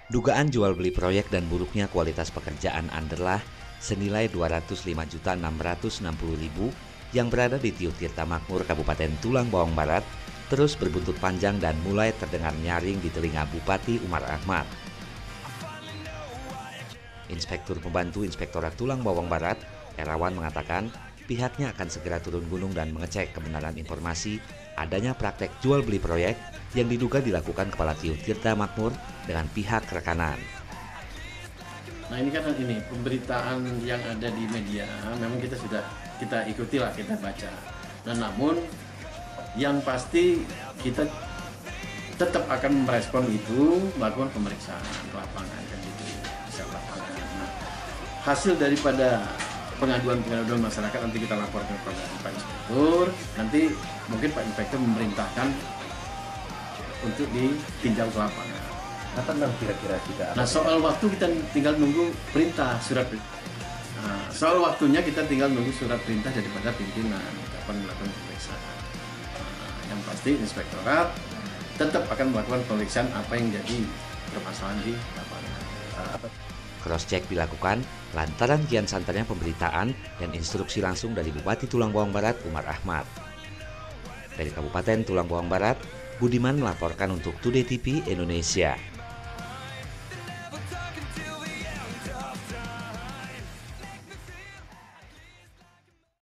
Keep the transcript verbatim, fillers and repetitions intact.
Dugaan jual beli proyek dan buruknya kualitas pekerjaan Anderlah senilai dua ratus lima juta enam ratus enam puluh ribu yang berada di Tiuk Tirta Makmur, Kabupaten Tulang Bawang Barat, terus berbuntut panjang dan mulai terdengar nyaring di telinga Bupati Umar Ahmad. Inspektur Pembantu Inspektorat Tulang Bawang Barat, Erawan, mengatakan pihaknya akan segera turun gunung dan mengecek kebenaran informasi adanya praktek jual beli proyek yang diduga dilakukan Kepala Tiuk Tirta Makmur dengan pihak rekanan. Nah ini kan ini pemberitaan yang ada di media memang kita sudah kita ikuti lah, kita baca. Nah namun yang pasti kita tetap akan merespon itu, melakukan pemeriksaan ke lapangan kan gitu, bisa lapangan. Nah, hasil daripada pengaduan-pengaduan masyarakat nanti kita laporkan kepada Pak Inspektur, nanti mungkin Pak Inspektur memerintahkan untuk ditinjau ke lapangan. Kapan kira-kira kita? Nah soal waktu kita tinggal nunggu perintah surat. Nah, soal waktunya kita tinggal nunggu surat perintah daripada pimpinan kapan melakukan pemeriksaan. Nah, yang pasti Inspektorat tetap akan melakukan pemeriksaan apa yang jadi permasalahan di lapangan. Cross-check dilakukan lantaran kian santernya pemberitaan dan instruksi langsung dari Bupati Tulang Bawang Barat Umar Ahmad. Dari Kabupaten Tulang Bawang Barat, Budiman melaporkan untuk Today T V Indonesia.